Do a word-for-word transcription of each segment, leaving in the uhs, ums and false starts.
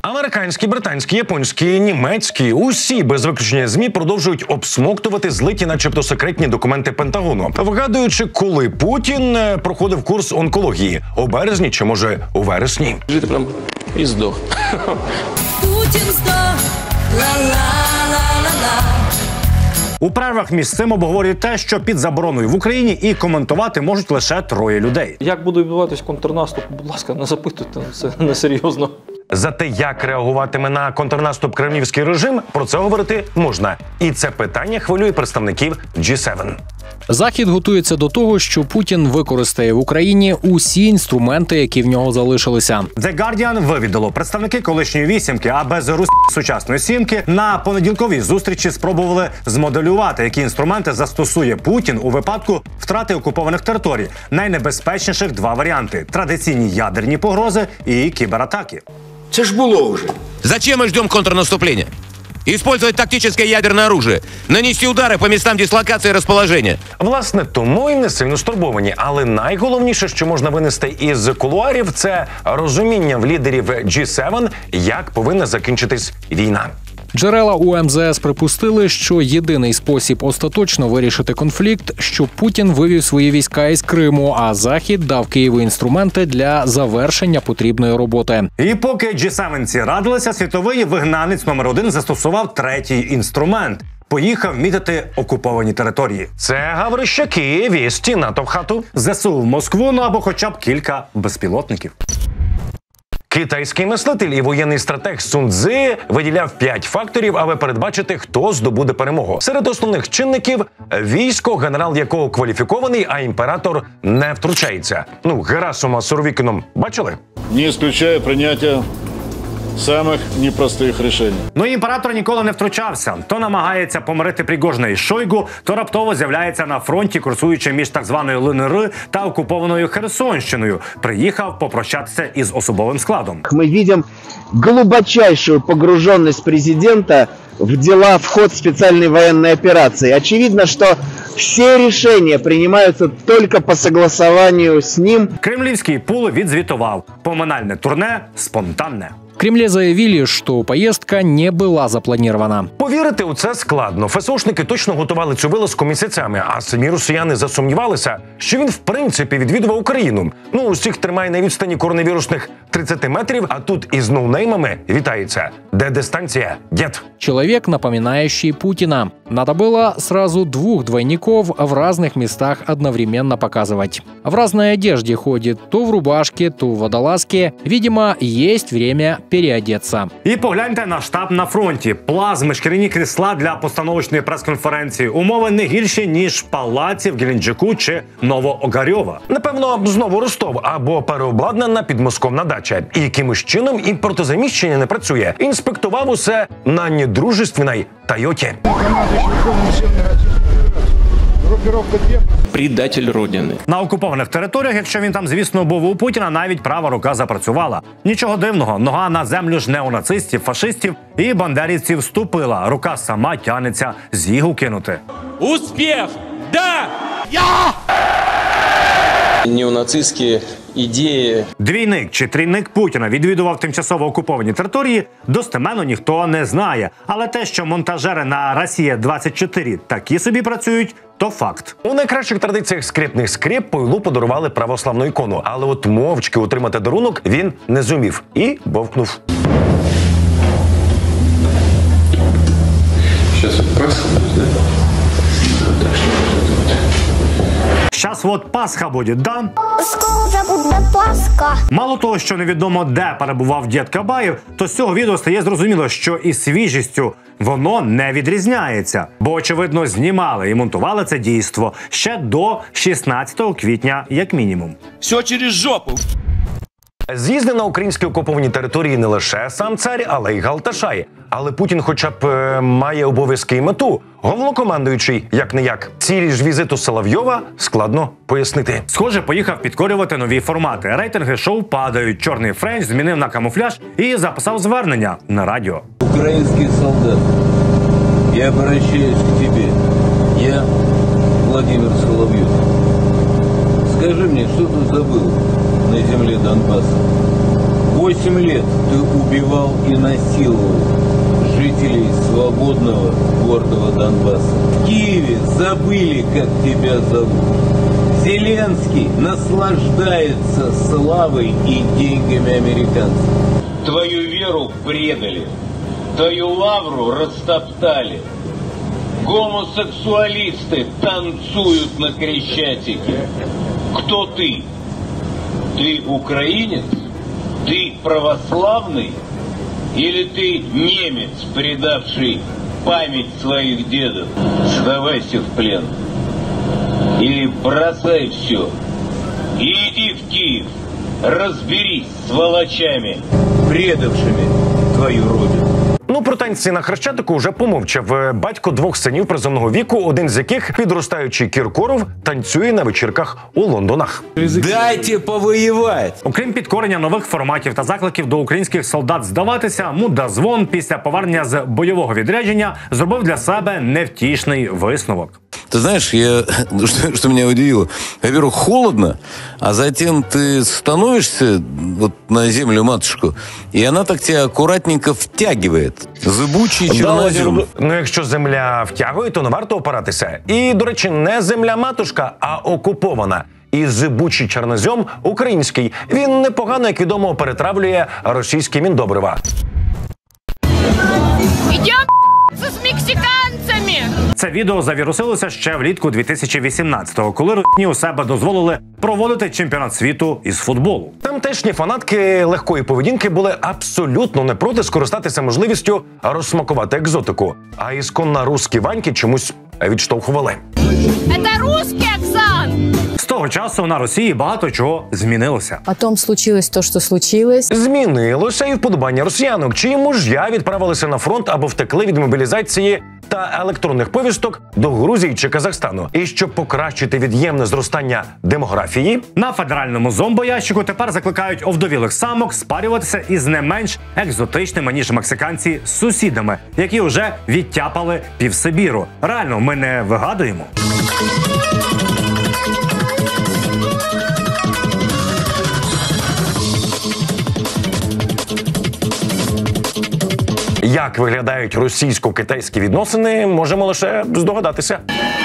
Американські, британські, японські, німецькі – усі без виключення ЗМІ продовжують обсмоктувати злиті начебто секретні документи Пентагону, вигадуючи, коли Путін проходив курс онкології – у березні чи, може, у вересні. Жити прям і здох. Путін здох, ла-ла-ла-ла-ла. У перервах між цим обговорюють те, що під забороною в Україні і коментувати можуть лише троє людей. Як буде відбуватись контрнаступ, будь ласка, не запитуйте, це несерйозно. За те, як реагуватиме на контрнаступ кремлівський режим, про це говорити можна. І це питання хвилює представників джі сім. Захід готується до того, що Путін використає в Україні усі інструменти, які в нього залишилися. The Guardian вивідало, представники колишньої вісімки, а без русі сучасної сімки, на понеділковій зустрічі спробували змоделювати, які інструменти застосує Путін у випадку втрати окупованих територій. Найнебезпечніших два варіанти – традиційні ядерні погрози і кібератаки. Це ж було вже. Зачем мы ждем контрнаступления? Использовать тактическое ядерное оружие, нанести удары по местам дислокации и расположения. Власне, тому й не сильно стурбовані. Але найголовніше, що можна винести із кулуарів, це розуміння в лідерів джі сім, як повинна закінчитись війна. Джерела у ем зе ес припустили, що єдиний спосіб остаточно вирішити конфлікт, щоб Путін вивів свої війська із Криму, а Захід дав Києву інструменти для завершення потрібної роботи. І поки джі сім-ці радилися, світовий вигнанець номер один застосував третій інструмент. Поїхав мітити окуповані території. Це гаврищаки, вісті, НАТО в хату. ЗСУ в Москву, ну або хоча б кілька безпілотників. Китайський мислитель і воєнний стратег Сун Цзи виділяв п'ять факторів, аби передбачити, хто здобуде перемогу. Серед основних чинників – військо, генерал якого кваліфікований, а імператор не втручається. Ну, Герасима з Суровікіном бачили? Не исключаю прийняття самих непростих рішень. Ну, імператор ніколи не втручався. То намагається помирити Пригожина із Шойгу, то раптово з'являється на фронті, курсуючи між так званою ел ен ер та окупованою Херсонщиною. Приїхав попрощатися із особовим складом. Ми бачимо глибочайшу погруженість президента в дела, в ход специальной военной операции. Очевидно, что все решения принимаются только по согласованию с ним. Кремлівський пул відзвітував. Поминальне турне спонтанне. В Кремле заявили, что поездка не была запланирована. Повірити у це складно. ФСОшники точно готували цю вилазку місяцями, а самі росіяни засумнівалися, що він в принципі відвідував Україну. Ну, усіх тримає на відстані коронавірусних тридцять метрів, а тут із ноунеймами вітається. Де дистанція, дід? Человек, напоминающий Путина. Надо было сразу двух двойников в разных местах одновременно показывать. В разной одежде ходит, то в рубашке, то в водолазке. Видимо, есть время переодеться. І погляньте на штаб на фронті. Плазми, шкіряні крісла для постановочної прес-конференції. Умови не гірші, ніж в палаці в Геленджику чи Новоогарьова. Напевно, знову Ростов або переобладнана підмосковна дача. І якимось чином імпортозаміщення не працює. Інспектував усе на недружественній Тойоті. Предатель Родини. На окупованих територіях, якщо він там, звісно, був у Путіна, навіть права рука запрацювала. Нічого дивного, нога на землю ж неонацистів, фашистів і бандерівців ступила. Рука сама тянеться зігу кинути. Успіх! Да! Я! Неонацистські ідеї. Двійник чи трійник Путіна відвідував тимчасово окуповані території, достеменно ніхто не знає. Але те, що монтажери на Росія двадцять чотири такі собі працюють, то факт. У найкращих традиціях скрипних скрип Пойлу подарували православну ікону. Але от мовчки отримати дарунок він не зумів і бовкнув. Зараз Пасха буде, да? Щас от Пасха буде, да? Скоро вже буде Пасха. Мало того, що невідомо де перебував дід Кабаєв, то з цього відео стає зрозуміло, що із свіжістю воно не відрізняється. Бо, очевидно, знімали і монтували це дійство ще до шістнадцятого квітня, як мінімум. Все через жопу. З'їздив на українські окуповані території не лише сам цар, але й Галташай. Але Путін хоча б е, має обов'язки і мету. Головнокомандуючий, як-не-як. Цілі ж візиту Соловйова складно пояснити. Схоже, поїхав підкорювати нові формати. Рейтинги шоу падають. Чорний френч змінив на камуфляж і записав звернення на радіо. Український солдат, я обращаюсь к тебе. Я Владимир Соловйов. Скажи мне, что ты забыл на земле Донбасса? Восемь лет ты убивал и насиловал жителей свободного гордого Донбасса. В Киеве забыли, как тебя зовут. Зеленский наслаждается славой и деньгами американцев. Твою веру предали, твою лавру растоптали. Гомосексуалисты танцуют на Крещатике. Кто ты? Ты украинец? Ты православный? Или ты немец, предавший память своих дедов? Сдавайся в плен. Или бросай все. И иди в Киев. Разберись с сволочами, предавшими твою родину. Ну, про танці на Хрещатику вже помовчав батько двох синів призовного віку, один з яких, підростаючий Кіркоров, танцює на вечірках у Лондонах. Дайте повоювати! Окрім підкорення нових форматів та закликів до українських солдат здаватися, Мудозвон після повернення з бойового відрядження зробив для себе невтішний висновок. Ты знаешь, я, что, что меня удивило, во-первых, холодно, а затем ты становишься вот на землю матушку, и она так тебя аккуратненько втягивает. Зыбучий чернозем. Ну, якщо земля втягує, то не варто опиратися. І, до речі, не земля-матушка, а окупована. І зибучий чорнозем український. Він непогано, як відомо, перетравлює російські міндобрива. Идем с мексиканцами! Це відео завірусилося ще влітку дві тисячі вісімнадцятого, коли русні у себе дозволили проводити чемпіонат світу із футболу. Тамтешні фанатки легкої поведінки були абсолютно не проти скористатися можливістю розсмакувати екзотику. А ісконно русські ваньки чомусь відштовхували. Это русский, Оксан! З того часу на Росії багато чого змінилося. Потом случилось то, що случилось. Змінилося і вподобання росіянок, чиї муж'я відправилися на фронт або втекли від мобілізації та електронних повісток до Грузії чи Казахстану. І щоб покращити від'ємне зростання демографії, на федеральному зомбоящику тепер закликають овдовілих самок спарюватися із не менш екзотичними, ніж мексиканці, сусідами, які вже відтяпали півсибіру. Реально, ми не вигадуємо. як виглядають російсько-китайські відносини, можемо лише здогадатися.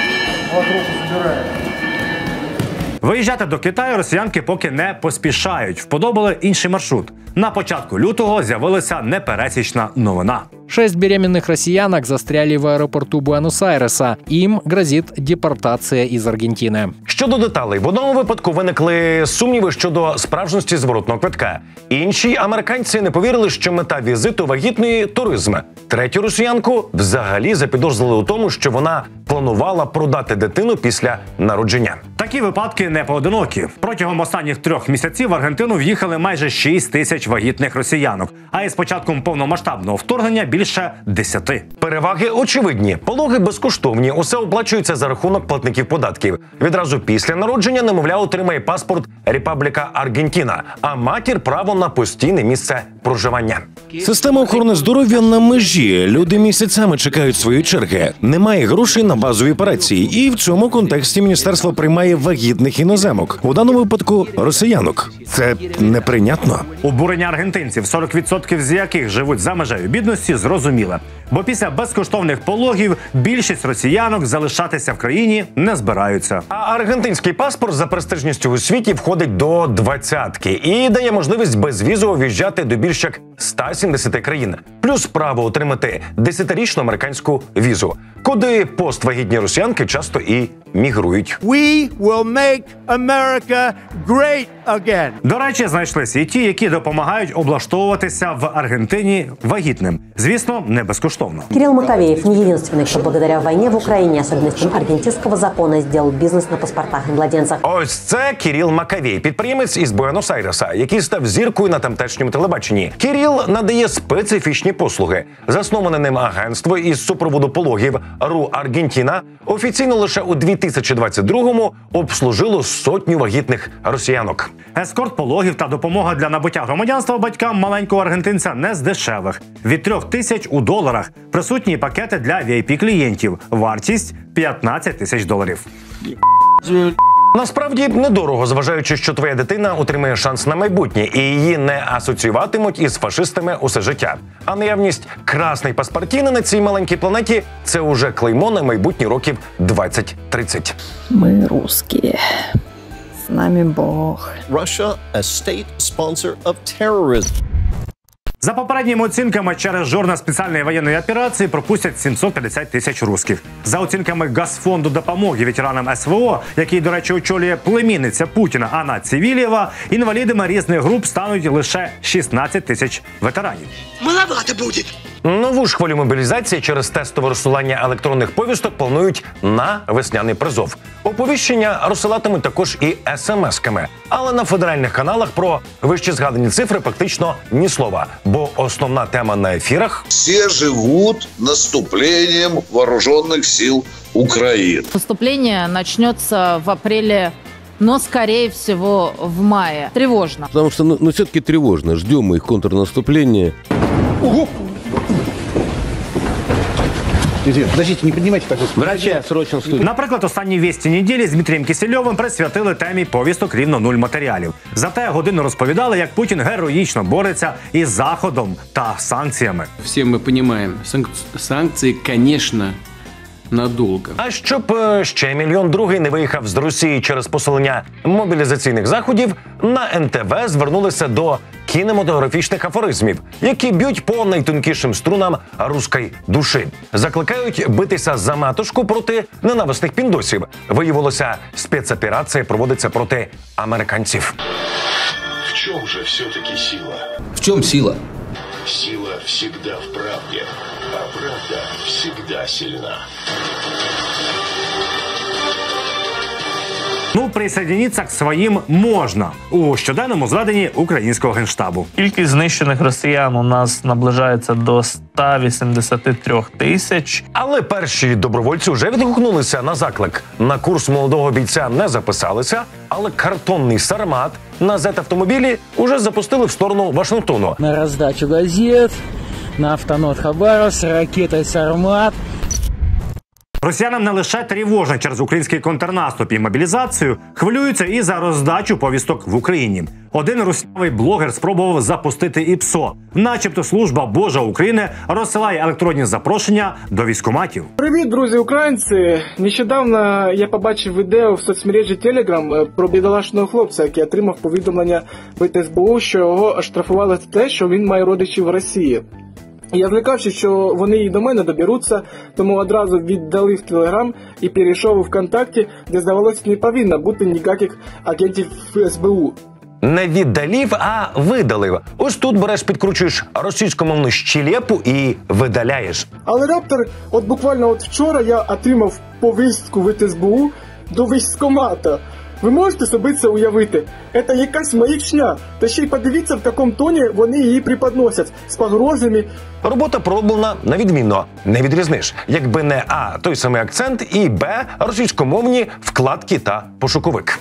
Виїжджати до Китаю росіянки поки не поспішають. Вподобали інший маршрут. На початку лютого з'явилася непересічна новина. Шесть беременных россиянок застряли в аэропорту Буэнос-Айреса. Им грозит депортация из Аргентины. Щодо деталей, в одному випадку виникли сумніви щодо справжності зворотного квитка. Інші американці не повірили, що мета візиту вагітної – туризм. Третю росіянку взагалі запідозрили у тому, що вона планувала продати дитину після народження. Такі випадки не поодинокі. Протягом останніх трьох місяців в Аргентину в'їхали майже шість тисяч вагітних росіянок, а із початком повномасштабного вторгнення більше десяти. Переваги очевидні. Пологи безкоштовні, усе оплачується за рахунок платників податків. Відразу після народження немовля отримає паспорт Репабліка Аргентина, а матір – право на постійне місце проживання. Система охорони здоров'я на межі. Люди місяцями чекають свої черги. Немає грошей на базові операції. І в цьому контексті міністерство приймає вагітних іноземок. У даному випадку – росіянок. Це неприйнятно. Обурення аргентинців, сорок відсотків з яких живуть за межею бідності, зрозуміле. Бо після безкоштовних пологів більшість росіянок залишатися в країні не збираються. А аргентинський паспорт за престижністю у світі входить до двадцятки і дає можливість безвізово в'їжджати до більш як ста сімдесяти країн. Плюс право отримати десятирічну американську візу, куди поствагітні росіянки часто і мігрують. We will make America great again. До речі, знайшлися і ті, які допомагають облаштовуватися в Аргентині вагітним. Звісно, не безкоштовно. Кирилл Маковеев не единственный, кто благодаря войне в Украине, особенностям аргентинского закона, сделал бизнес на паспортах младенцев. Ось це Кирилл Маковей, підприємець із Буенос-Айреса, який став зіркою на тамтешньому телебаченні. Кирилл надає специфічні послуги. Засноване ним агентство із супроводу пологів Ру Аргентіна офіційно лише у дві тисячі двадцять другому обслужило сотню вагітних росіянок. Ескорт пологів та допомога для набуття громадянства батькам маленького аргентинця не з дешевих. Від трьох тисяч у доларах. Присутні пакети для ві ай пі клієнтів. Вартість п'ятнадцять тисяч доларів. Насправді недорого, зважаючи, що твоя дитина отримає шанс на майбутнє, і її не асоціюватимуть із фашистами усе життя. А наявність красної паспортіни на цій маленькій планеті – це уже клеймо на майбутні років двадцять-тридцять. Ми русські. З нами Бог. Russia a state sponsor of terrorism. За попередніми оцінками, через жорна спеціальної воєнної операції пропустять сімсот п'ятдесят тисяч русських. За оцінками Газфонду допомоги ветеранам ес ве о, який, до речі, очолює племінниця Путіна Анна Цивілєва, інвалідами різних груп стануть лише шістнадцять тисяч ветеранів. Маловато буде. Нову ж хвилю мобілізації через тестове розсилання електронних повісток планують на весняний призов. Оповіщення розсилатимуть також і ес-ем-есками. Але на федеральних каналах про вище згадані цифри фактично ні слова. Бо основна тема на ефірах – всі живуть наступленням вооружених сил України. Наступление начнется в апреле, но, скорее всего, в мае. Тревожно. Потому что, ну, ну все-таки тревожно. Ждем мы их контрнаступления. Ого! Подождите, не поднимайте так. Врача срочно в студию. Наприклад, останні вісті неділі з Дмитрієм Кисельовим присвятили темі повісток рівно нуль матеріалів. Зате годину розповідали, як Путін героїчно бореться із Заходом та санкціями. Всі ми розуміємо, санкції, звісно, надовго. А щоб е, ще мільйон другий не виїхав з Росії через посилення мобілізаційних заходів, на ен те ве звернулися до кінематографічних афоризмів, які б'ють по найтонкішим струнам руської душі. Закликають битися за матушку проти ненависних піндосів. Виявилося, спецоперація проводиться проти американців. В чем же все-таки сила? В чем сила? Сила всегда в правде, а правда всегда сильна. Ну, присоединитися к своїм можна у щоденному зведенні українського генштабу. Кількість знищених росіян у нас наближається до ста вісімдесяти трьох тисяч. Але перші добровольці вже відгукнулися на заклик. На курс молодого бійця не записалися, але картонний сармат на зет-автомобілі уже запустили в сторону Вашингтону. На роздачу газет, на автонот Хабаровск, ракетой «Сармат». Росіянам не лише тривожно через український контрнаступ і мобілізацію, хвилюються і за роздачу повісток в Україні. Один руснявий блогер спробував запустити і псо. Начебто служба Божа України розсилає електронні запрошення до військкоматів. Привіт, друзі українці! Нещодавно я побачив відео в соцмережі Telegram про бідолашного хлопця, який отримав повідомлення від ес бе у, що його оштрафували за те, що він має родичів в Росії. Я злякався, що вони і до мене доберуться, тому одразу віддали в Телеграм і перейшов у ВКонтакті, де, здавалося, не повинно бути ніяких агентів ес бе у. Не віддалів, а видалив. Ось тут береш, підкручуєш російськомовну щелепу і видаляєш. Але раптор, от буквально от вчора я отримав повістку від ес бе у до військкомата. Ви можете собі це уявити? Це якась маячня. Та ще й подивіться, в якому тоні вони її преподносять. З погрозами. Робота пророблена на відмінно. Не відрізниш. Якби не А, той самий акцент, і Б, російськомовні вкладки та пошуковик.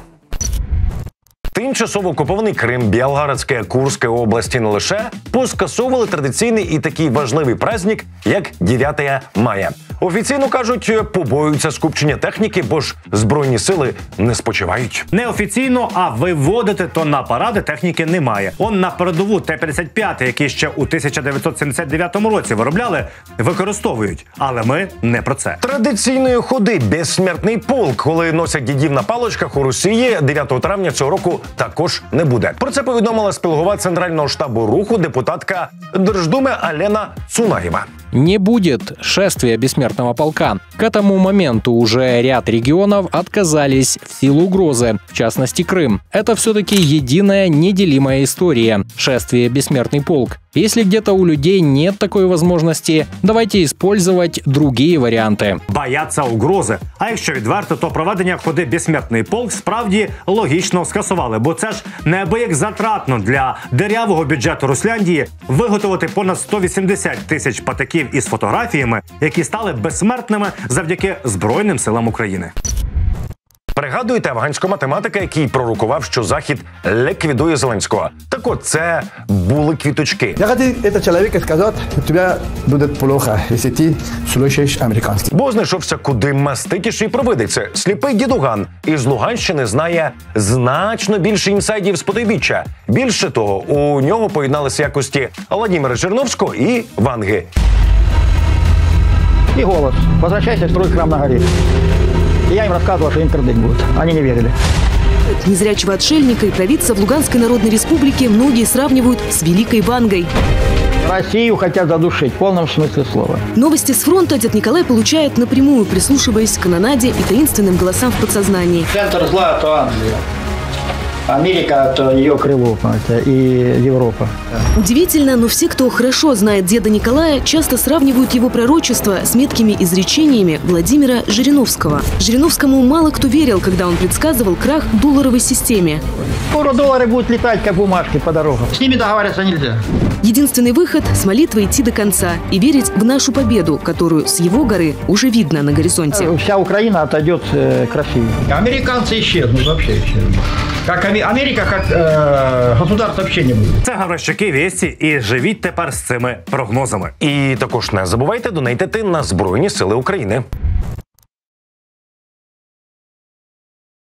Тимчасово окупований Крим, Білгородська, Курська області не лише поскасовували традиційний і такий важливий праздник, як дев'яте мая. Офіційно кажуть, побоюються скупчення техніки, бо ж Збройні сили не спочивають. Неофіційно, а виводити то на паради техніки немає. Он на передову Т п'ятдесят п'ять, які ще у тисяча дев'ятсот сімдесят дев'ятому році виробляли, використовують. Але ми не про це. Традиційної ходи «Безсмертний полк», коли носять дідів на паличках, у Росії дев'ятого травня цього року також не буде. Про це повідомила спілгова Центрального штабу руху депутатка Держдуми Алена Цунаева. Не будет шествия бессмертного полка. К этому моменту уже ряд регионов отказались в силу угрозы, в частности Крым. Это все-таки единая неделимая история – шествие бессмертный полк. Если где-то у людей нет такой возможности, давайте использовать другие варианты. Бояться угрози. А якщо відверто, то проведення ходи «Безсмертний полк» справді логічно скасували, бо це ж неабияк затратно для дирявого бюджету Русляндії виготовити понад сто вісімдесят тисяч патиків із фотографіями, які стали безсмертними завдяки Збройним силам України. Пригадуєте афганського математика, який пророкував, що Захід ліквідує Зеленського? Так от, це були квіточки. Я хотів цього чоловіка сказати, що тобі буде плохо, якщо ти слухаєш американський. Бо знайшовся куди маститіший провидець. Сліпий дідуган із Луганщини знає значно більше інсайдів з потойбіччя. Більше того, у нього поєдналися якості Владимира Жириновського і Ванги. И голос. Возвращайся, строй храм на горе. И я им рассказывал, что интернет будет. Они не верили. Незрячего отшельника и провидца в Луганской Народной Республике многие сравнивают с Великой Вангой. Россию хотят задушить в полном смысле слова. Новости с фронта дед Николай получает напрямую, прислушиваясь к канонаде и таинственным голосам в подсознании. Центр зла – это Англия. Америка – это ее крыло, понимаете, и Европа. Удивительно, но все, кто хорошо знает деда Николая, часто сравнивают его пророчество с меткими изречениями Владимира Жириновского. Жириновскому мало кто верил, когда он предсказывал крах долларовой системе. Скоро доллары будут летать, как бумажки по дорогам. С ними договариваться нельзя. Единственный выход – с молитвой идти до конца и верить в нашу победу, которую с его горы уже видно на горизонте. Вся Украина отойдет к России. Американцы исчезнут, вообще исчезнут. Как Америка, как э, государство вообще не буде. Це Гаврищуки Вєсті, і живіть тепер з цими прогнозами. І також не забувайте донейтити на Збройні Сили України.